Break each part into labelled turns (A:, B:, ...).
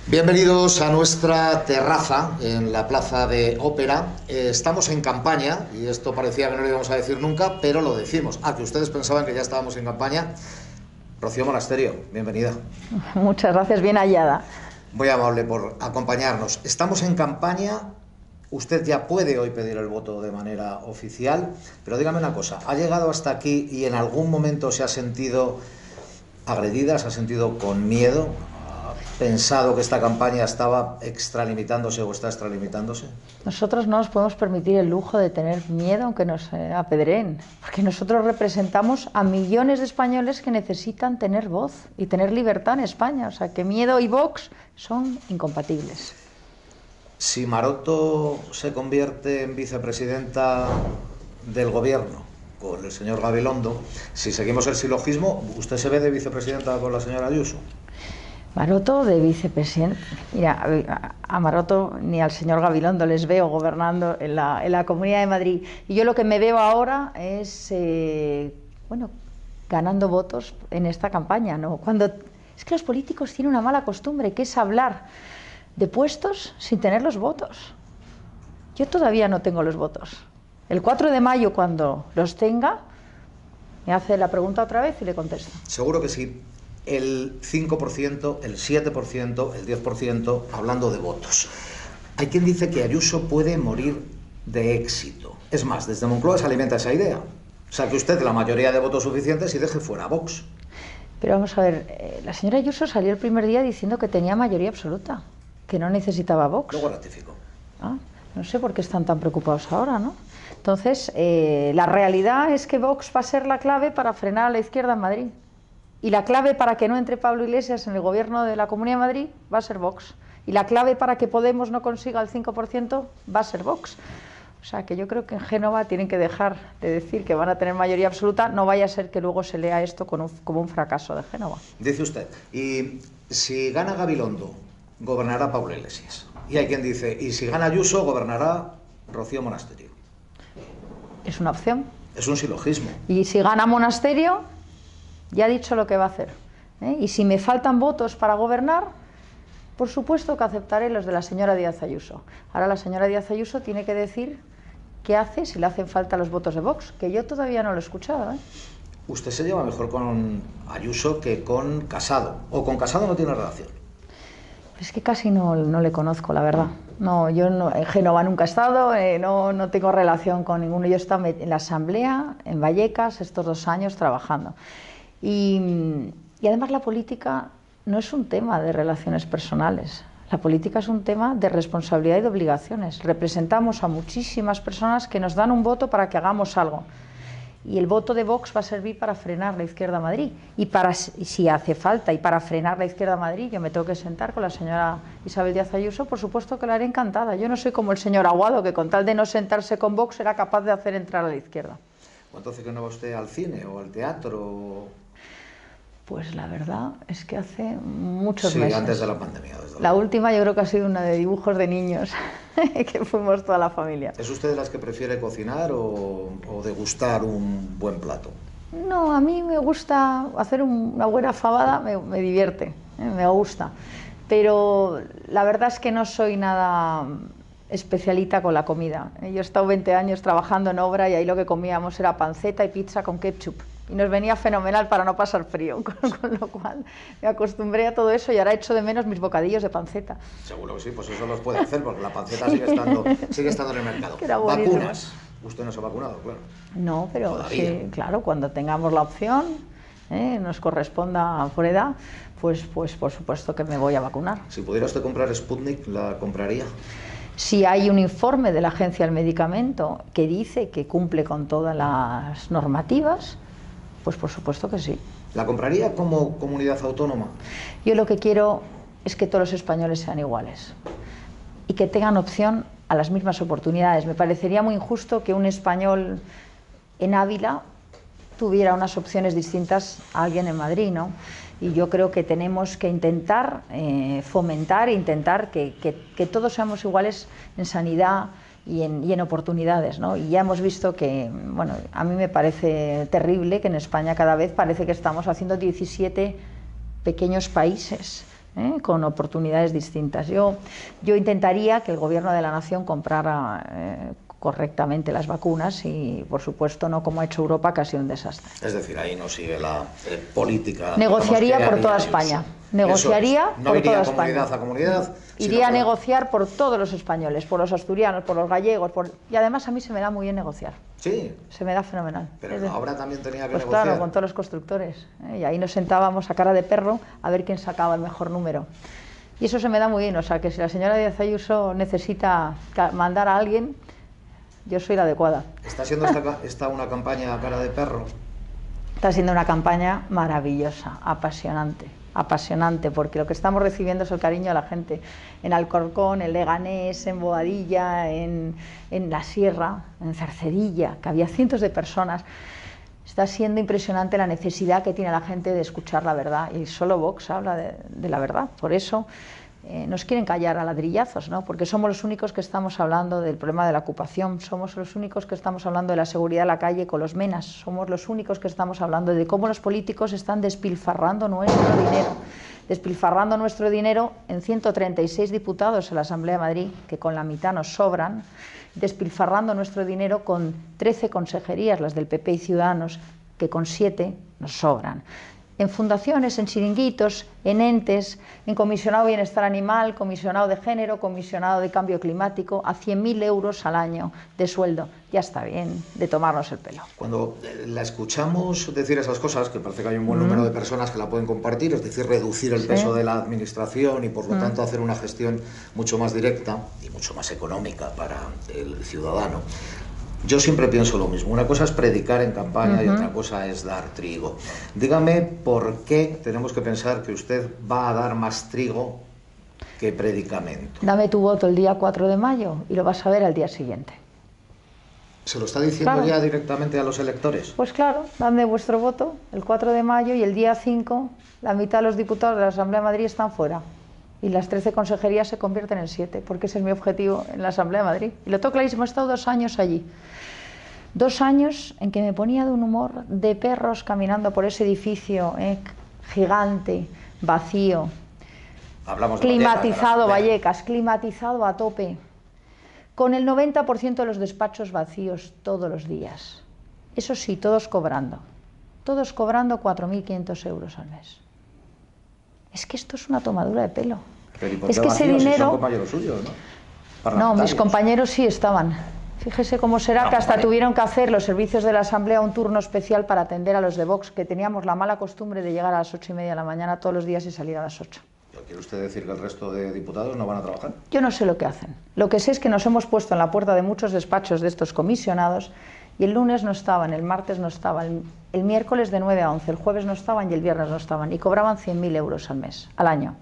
A: Bienvenidos a nuestra terraza en la Plaza de Ópera. Estamos en campaña, y esto parecía que no lo íbamos a decir nunca, pero lo decimos. Que ustedes pensaban que ya estábamos en campaña. Rocío Monasterio, bienvenida.
B: Muchas gracias, bien hallada.
A: Muy amable por acompañarnos. Estamos en campaña. Usted ya puede hoy pedir el voto de manera oficial, pero dígame una cosa, ¿ha llegado hasta aquí y en algún momento se ha sentido agredida, se ha sentido con miedo? ¿Pensado que esta campaña estaba extralimitándose o está extralimitándose?
B: Nosotros no nos podemos permitir el lujo de tener miedo aunque nos apedreen, porque nosotros representamos a millones de españoles que necesitan tener voz y tener libertad en España, o sea que miedo y Vox son incompatibles.
A: Si Maroto se convierte en vicepresidenta del gobierno con el señor Gabilondo, si seguimos el silogismo, ¿usted se ve de vicepresidenta con la señora Ayuso?
B: Maroto de vicepresidente. Mira, a Maroto ni al señor Gabilondo les veo gobernando en la Comunidad de Madrid. Y yo lo que me veo ahora es, ganando votos en esta campaña, ¿no? Es que los políticos tienen una mala costumbre, que es hablar de puestos sin tener los votos. Yo todavía no tengo los votos. El 4 de mayo, cuando los tenga, me hace la pregunta otra vez y le contesto.
A: Seguro que sí. El 5%, el 7%, el 10%, hablando de votos. Hay quien dice que Ayuso puede morir de éxito. Es más, desde Moncloa se alimenta esa idea. Saque usted la mayoría de votos suficientes y deje fuera a Vox.
B: Pero vamos a ver, la señora Ayuso salió el primer día diciendo que tenía mayoría absoluta, que no necesitaba Vox.
A: Luego ratificó.
B: No sé por qué están tan preocupados ahora, ¿no? Entonces, la realidad es que Vox va a ser la clave para frenar a la izquierda en Madrid. Y la clave para que no entre Pablo Iglesias en el gobierno de la Comunidad de Madrid va a ser Vox. Y la clave para que Podemos no consiga el 5% va a ser Vox. O sea que yo creo que en Génova tienen que dejar de decir que van a tener mayoría absoluta, no vaya a ser que luego se lea esto como un fracaso de Génova.
A: Dice usted, y si gana Gabilondo, gobernará Pablo Iglesias. Y hay quien dice, y si gana Ayuso, gobernará Rocío Monasterio.
B: Es una opción.
A: Es un silogismo.
B: Y si gana Monasterio, ya ha dicho lo que va a hacer. Y si me faltan votos para gobernar, por supuesto que aceptaré los de la señora Díaz Ayuso. Ahora la señora Díaz Ayuso tiene que decir qué hace si le hacen falta los votos de Vox, que yo todavía no lo he escuchado.
A: Usted se lleva mejor con Ayuso que con Casado, o con Casado no tiene relación.
B: Es que casi no le conozco, la verdad. No, yo en Génova nunca he estado, no tengo relación con ninguno. Yo he estado en la Asamblea, en Vallecas, estos 2 años trabajando. Y además la política no es un tema de relaciones personales, la política es un tema de responsabilidad y de obligaciones. Representamos a muchísimas personas que nos dan un voto para que hagamos algo. Y el voto de Vox va a servir para frenar la izquierda a Madrid. Y si hace falta, y para frenar la izquierda a Madrid, yo me tengo que sentar con la señora Isabel Díaz Ayuso, por supuesto que la haré encantada. Yo no soy como el señor Aguado, que con tal de no sentarse con Vox era capaz de hacer entrar a la izquierda.
A: ¿Cuánto hace que no va usted al cine o al teatro?
B: Pues la verdad es que hace muchos meses.
A: Sí, antes de la pandemia.
B: La última yo creo que ha sido una de dibujos de niños, que fuimos toda la familia.
A: ¿Es usted de las que prefiere cocinar o degustar un buen plato?
B: No, a mí me gusta hacer una buena fabada, me divierte, me gusta. Pero la verdad es que no soy nada especialita con la comida. Yo he estado 20 años trabajando en obra y ahí lo que comíamos era panceta y pizza con ketchup. Y nos venía fenomenal para no pasar frío, con lo cual me acostumbré a todo eso y ahora echo de menos mis bocadillos de panceta.
A: Seguro que sí, pues eso los puede hacer, porque la panceta sigue estando en el mercado. ¿Vacunas? Usted no se ha vacunado, claro.
B: No, pero sí, claro, cuando tengamos la opción, nos corresponda por edad, pues por supuesto que me voy a vacunar.
A: Si pudiera usted comprar Sputnik, ¿la compraría?
B: Si hay un informe de la Agencia del Medicamento que dice que cumple con todas las normativas, pues por supuesto que sí.
A: ¿La compraría como comunidad autónoma?
B: Yo lo que quiero es que todos los españoles sean iguales y que tengan opción a las mismas oportunidades. Me parecería muy injusto que un español en Ávila tuviera unas opciones distintas a alguien en Madrid, ¿no? Y yo creo que tenemos que intentar fomentar e intentar que todos seamos iguales en sanidad y en oportunidades, ¿no? Y ya hemos visto que, bueno, a mí me parece terrible que en España cada vez parece que estamos haciendo 17 pequeños países, con oportunidades distintas. Yo intentaría que el Gobierno de la Nación comprara correctamente las vacunas y, por supuesto, no como ha hecho Europa, que ha sido un desastre.
A: Es decir, ahí no sigue la política.
B: Negociaría por toda España. Negociaría
A: no
B: por toda
A: España. Comunidad a comunidad.
B: Iría a negociar por todos los españoles, por los asturianos, por los gallegos, y además a mí se me da muy bien negociar.
A: Sí.
B: Se me da fenomenal.
A: Pero ahora también tenía que
B: pues
A: negociar.
B: Claro, con todos los constructores. Y ahí nos sentábamos a cara de perro a ver quién sacaba el mejor número. Y eso se me da muy bien, o sea que si la señora Díaz Ayuso necesita mandar a alguien, yo soy la adecuada.
A: ¿Está siendo esta una campaña a cara de perro?
B: Está siendo una campaña maravillosa, apasionante, porque lo que estamos recibiendo es el cariño de la gente. En Alcorcón, en Leganés, en Boadilla, en la Sierra, en Cercedilla, que había cientos de personas. Está siendo impresionante la necesidad que tiene la gente de escuchar la verdad, y solo Vox habla de la verdad. Por eso nos quieren callar a ladrillazos, ¿no? Porque somos los únicos que estamos hablando del problema de la ocupación, somos los únicos que estamos hablando de la seguridad en la calle con los menas, somos los únicos que estamos hablando de cómo los políticos están despilfarrando nuestro dinero en 136 diputados en la Asamblea de Madrid, que con la mitad nos sobran, despilfarrando nuestro dinero con 13 consejerías, las del PP y Ciudadanos, que con 7 nos sobran. En fundaciones, en chiringuitos, en entes, en comisionado de bienestar animal, comisionado de género, comisionado de cambio climático, a 100.000 euros al año de sueldo. Ya está bien de tomarnos el pelo.
A: Cuando la escuchamos decir esas cosas, que parece que hay un buen número de personas que la pueden compartir, es decir, reducir el peso de la administración y por lo tanto hacer una gestión mucho más directa y mucho más económica para el ciudadano. Yo siempre pienso lo mismo, una cosa es predicar en campaña y otra cosa es dar trigo. Dígame por qué tenemos que pensar que usted va a dar más trigo que predicamento.
B: Dame tu voto el día 4 de mayo y lo vas a ver al día siguiente.
A: ¿Se lo está diciendo ya directamente a los electores?
B: Pues claro, dame vuestro voto el 4 de mayo y el día 5 la mitad de los diputados de la Asamblea de Madrid están fuera. Y las 13 consejerías se convierten en 7, porque ese es mi objetivo en la Asamblea de Madrid. Y lo tengo clarísimo, he estado 2 años allí. 2 años en que me ponía de un humor de perros caminando por ese edificio gigante, vacío, climatizado, Vallecas, climatizado a tope, con el 90% de los despachos vacíos todos los días. Eso sí, todos cobrando 4.500 euros al mes. Es que esto es una tomadura de pelo.
A: Es que ese dinero... Si son compañeros suyos, ¿no?
B: No, mis compañeros sí estaban. Fíjese cómo será que hasta tuvieron que hacer los servicios de la Asamblea un turno especial para atender a los de Vox, que teníamos la mala costumbre de llegar a las 8:30 de la mañana todos los días y salir a las 8.
A: ¿Quiere usted decir que el resto de diputados no van a trabajar?
B: Yo no sé lo que hacen. Lo que sé es que nos hemos puesto en la puerta de muchos despachos de estos comisionados y el lunes no estaban, el martes no estaban, el miércoles de 9 a 11, el jueves no estaban y el viernes no estaban y cobraban 100.000 euros al año.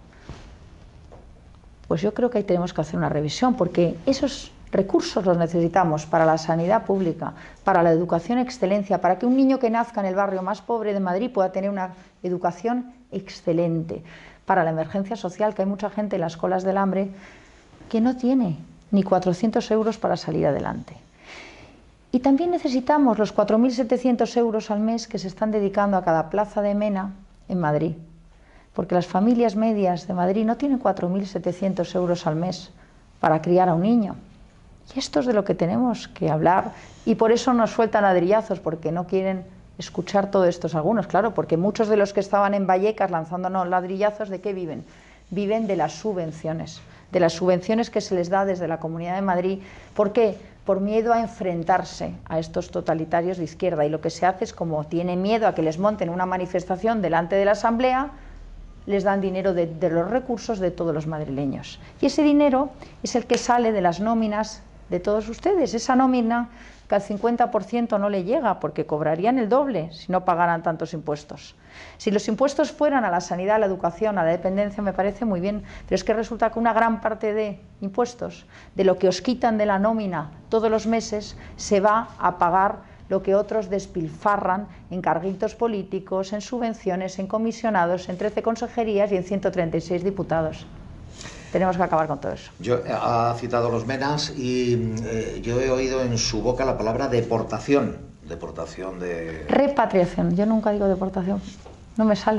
B: Pues yo creo que ahí tenemos que hacer una revisión porque esos recursos los necesitamos para la sanidad pública, para la educación excelencia, para que un niño que nazca en el barrio más pobre de Madrid pueda tener una educación excelente, para la emergencia social, que hay mucha gente en las colas del hambre que no tiene ni 400 euros para salir adelante. Y también necesitamos los 4.700 euros al mes que se están dedicando a cada plaza de mena en Madrid, porque las familias medias de Madrid no tienen 4.700 euros al mes para criar a un niño. Y esto es de lo que tenemos que hablar y por eso nos sueltan ladrillazos, porque no quieren escuchar todo esto algunos, claro, porque muchos de los que estaban en Vallecas lanzándonos ladrillazos, ¿de qué viven? Viven de las subvenciones que se les da desde la Comunidad de Madrid. ¿Por qué? Por miedo a enfrentarse a estos totalitarios de izquierda, y lo que se hace es, como tienen miedo a que les monten una manifestación delante de la Asamblea, les dan dinero de los recursos de todos los madrileños. Y ese dinero es el que sale de las nóminas de todos ustedes, esa nómina que al 50% no le llega, porque cobrarían el doble si no pagaran tantos impuestos. Si los impuestos fueran a la sanidad, a la educación, a la dependencia, me parece muy bien, pero es que resulta que una gran parte de impuestos, de lo que os quitan de la nómina todos los meses, se va a pagar lo que otros despilfarran en carguitos políticos, en subvenciones, en comisionados, en 13 consejerías y en 136 diputados. Tenemos que acabar con todo eso.
A: Yo ha citado los menas y yo he oído en su boca la palabra deportación. Deportación de...
B: Repatriación. Yo nunca digo deportación. No me sale.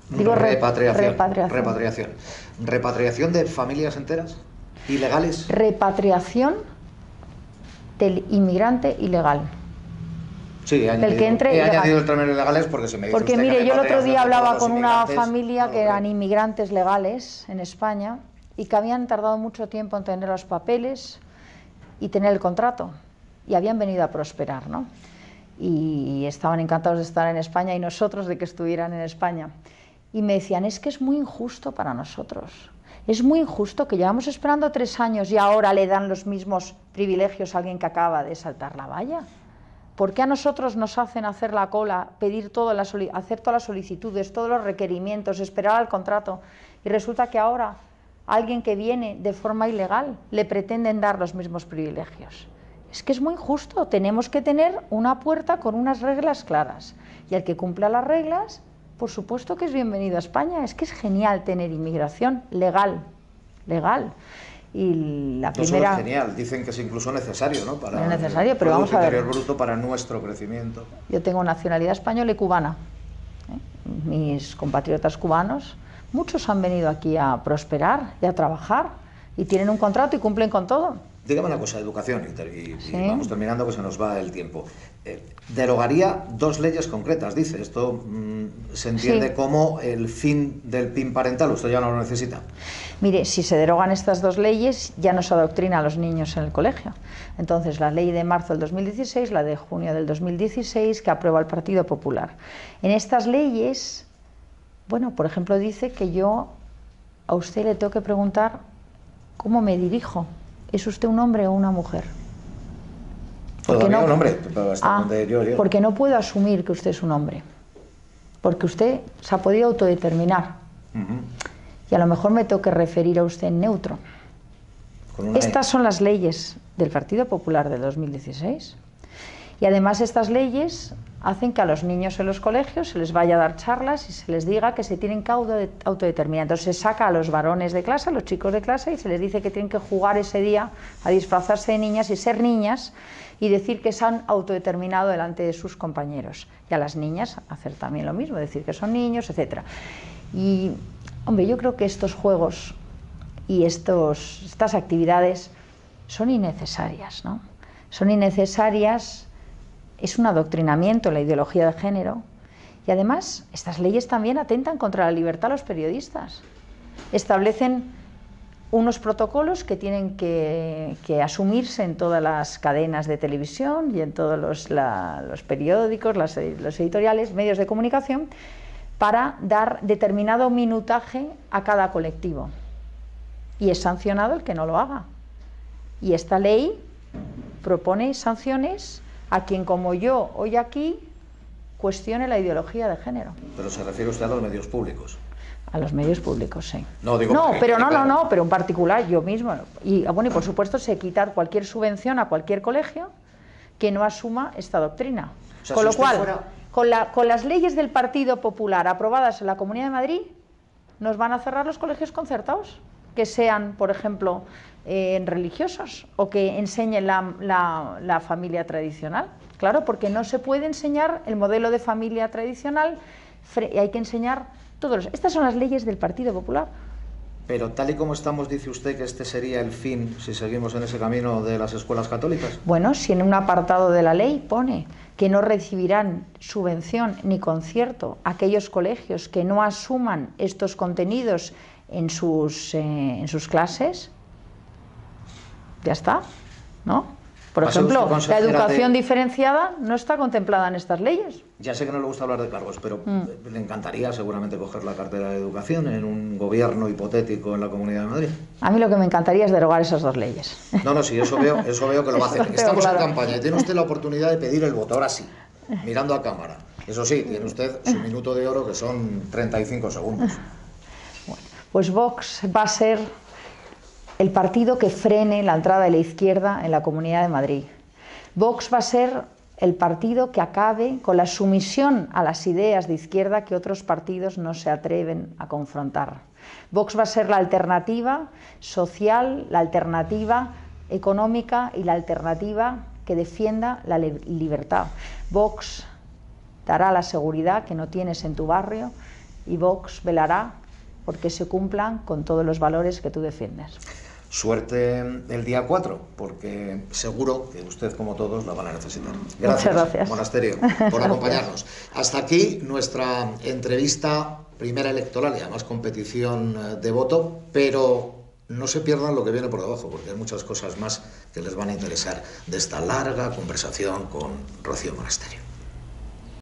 B: Digo
A: repatriación. ¿Repatriación de familias enteras? ¿Ilegales?
B: Repatriación del inmigrante ilegal.
A: Sí, he añadido el término ilegales porque se me dice
B: porque
A: usted
B: mire,
A: que
B: yo el otro día hablaba con una
A: inmigrantes,
B: familia que eran inmigrantes legales en España y que habían tardado mucho tiempo en tener los papeles y tener el contrato y habían venido a prosperar, ¿no? Y estaban encantados de estar en España y nosotros de que estuvieran en España. Y me decían, es que es muy injusto para nosotros. Es muy injusto que llevamos esperando 3 años y ahora le dan los mismos privilegios a alguien que acaba de saltar la valla. ¿Por qué a nosotros nos hacen hacer la cola, hacer todas las solicitudes, todos los requerimientos, esperar al contrato? Y resulta que ahora a alguien que viene de forma ilegal le pretenden dar los mismos privilegios. Es que es muy injusto, tenemos que tener una puerta con unas reglas claras. Y el que cumpla las reglas, por supuesto que es bienvenido a España. Es que es genial tener inmigración legal. Y la primera...
A: No solo es genial, dicen que es incluso necesario, ¿no? Para
B: es necesario, pero vamos a ver.
A: Interior bruto para nuestro crecimiento.
B: Yo tengo nacionalidad española y cubana. Mis compatriotas cubanos, muchos han venido aquí a prosperar y a trabajar y tienen un contrato y cumplen con todo.
A: Dígame una cosa, educación, y
B: sí.
A: Vamos terminando, que se nos va el tiempo. Derogaría 2 leyes concretas, dice. Esto se entiende como el fin del PIN parental. ¿Usted ya no lo necesita?
B: Mire, si se derogan estas 2 leyes, ya no se adoctrina a los niños en el colegio. Entonces, la ley de marzo del 2016, la de junio del 2016, que aprueba el Partido Popular. En estas leyes, bueno, por ejemplo, dice que yo a usted le tengo que preguntar cómo me dirijo. ¿Es usted un hombre o una mujer?
A: Porque no, un hombre.
B: Porque no puedo asumir que usted es un hombre. Porque usted se ha podido autodeterminar. Y a lo mejor me tengo que referir a usted en neutro. Estas son las leyes del Partido Popular de 2016. Y además estas leyes hacen que a los niños en los colegios se les vaya a dar charlas y se les diga que se tienen que autodeterminar. Entonces se saca a los varones de clase, a los chicos de clase, y se les dice que tienen que jugar ese día a disfrazarse de niñas y ser niñas y decir que se han autodeterminado delante de sus compañeros. Y a las niñas hacer también lo mismo, decir que son niños, etc. Y, hombre, yo creo que estos juegos y estas actividades son innecesarias, ¿no? Son innecesarias. Es un adoctrinamiento en la ideología de género y además estas leyes también atentan contra la libertad de los periodistas. Establecen unos protocolos que tienen que asumirse en todas las cadenas de televisión y en todos los periódicos, los editoriales, medios de comunicación, para dar determinado minutaje a cada colectivo. Y es sancionado el que no lo haga. Y esta ley propone sanciones a quien, como yo, hoy aquí, cuestione la ideología de género.
A: Pero se refiere usted a los medios públicos.
B: A los medios públicos, sí.
A: No, digo
B: pero en particular yo mismo. Y bueno, y por supuesto sé quitar cualquier subvención a cualquier colegio que no asuma esta doctrina. O sea, con lo cual, con las leyes del Partido Popular aprobadas en la Comunidad de Madrid, nos van a cerrar los colegios concertados, que sean, por ejemplo, religiosos o que enseñen la familia tradicional. Claro, porque no se puede enseñar el modelo de familia tradicional, hay que enseñar todos. Estas son las leyes del Partido Popular.
A: Pero tal y como estamos, dice usted que este sería el fin, si seguimos en ese camino, de las escuelas católicas.
B: Bueno, si en un apartado de la ley pone que no recibirán subvención ni concierto aquellos colegios que no asuman estos contenidos en sus clases, ya está, ¿no? Por ejemplo, la educación diferenciada no está contemplada en estas leyes.
A: Ya sé que no le gusta hablar de cargos, pero le encantaría seguramente coger la cartera de educación en un gobierno hipotético en la Comunidad de Madrid.
B: A mí lo que me encantaría es derogar esas 2 leyes.
A: No, sí, eso veo que lo va a hacer. Estamos en campaña y tiene usted la oportunidad de pedir el voto, ahora sí, mirando a cámara. Eso sí, tiene usted su minuto de oro, que son 35 segundos.
B: Bueno, pues Vox va a ser el partido que frene la entrada de la izquierda en la Comunidad de Madrid. Vox va a ser el partido que acabe con la sumisión a las ideas de izquierda que otros partidos no se atreven a confrontar. Vox va a ser la alternativa social, la alternativa económica y la alternativa que defienda la libertad. Vox dará la seguridad que no tienes en tu barrio y Vox velará porque se cumplan con todos los valores que tú defiendes.
A: Suerte el día 4, porque seguro que usted, como todos, la van a necesitar.
B: Muchas gracias.
A: Monasterio, por acompañarnos. Hasta aquí nuestra entrevista primera electoral y además competición de voto, pero no se pierdan lo que viene por debajo, porque hay muchas cosas más que les van a interesar de esta larga conversación con Rocío Monasterio.